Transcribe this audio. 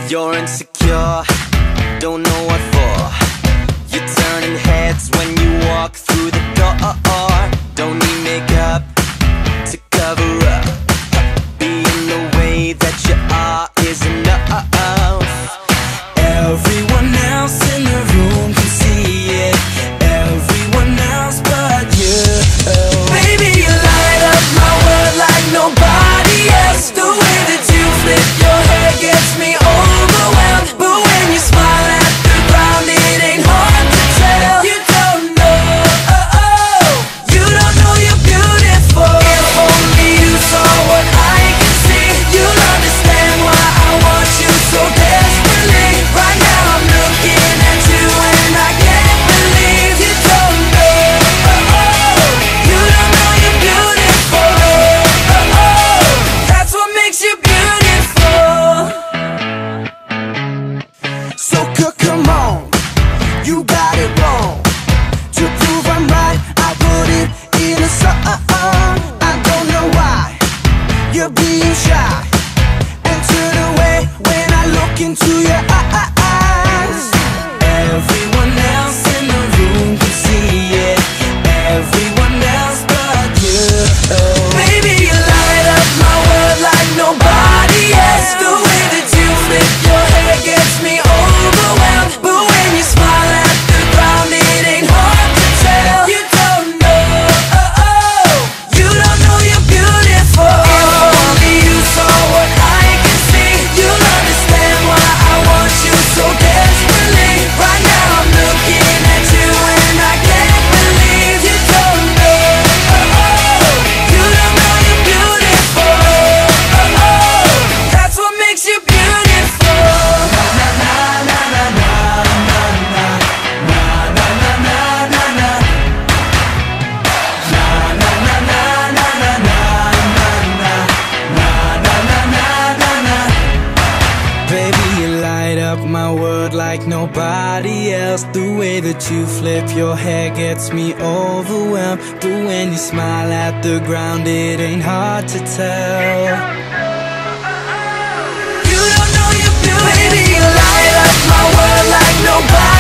You're insecure, don't know what for. You're turning heads when you walk through the door. Don't need makeup to cover up. Being the way that you are is enough. Everyone else in the room can see it, everyone else but you. Baby, you light up my world like nobody else. The way that you flip your hair gets me overwhelmed. But when you smile at the ground, it ain't hard to tell. You don't know, you don't know you're beautiful. If only you saw what I can see, you'll understand why I want you so desperately. Right now I'm looking at you and I can't believe you don't know, you don't know you're beautiful. That's what makes you beautiful. So come on, you got it wrong. To prove I'm right, I put it in a song. I don't know why you're being shy and turn away when I look into your eyes. Everyone else in the room can see it, everyone else but you. Baby, you light up my world like nobody else. The way that you flip your hair gets me overwhelmed. But when you smile at the ground, it ain't hard to tell. You don't know, you don't know you're beautiful. If only you saw what I can see, you'll understand why I want you so desperately. Right now I'm looking at you and I can't believe you don't know, you don't know you're beautiful. That's what makes you beautiful. Na na na na na na na na na na na na na na na na na na na. Baby, you light up my world like nobody else. The way that you flip your hair gets me overwhelmed. But when you smile at the ground, it ain't hard to tell. You don't know you're beautiful. Baby, you light up my world like nobody